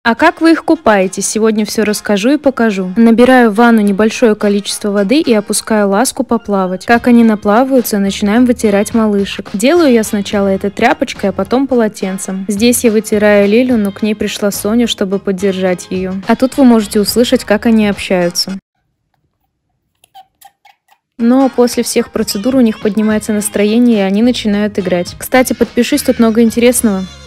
А как вы их купаете? Сегодня все расскажу и покажу. Набираю в ванну небольшое количество воды и опускаю ласку поплавать. Как они наплаваются, начинаем вытирать малышек. Делаю я сначала это тряпочкой, а потом полотенцем. Здесь я вытираю Лилю, но к ней пришла Соня, чтобы поддержать ее. А тут вы можете услышать, как они общаются. Но после всех процедур у них поднимается настроение, и они начинают играть. Кстати, подпишись, тут много интересного.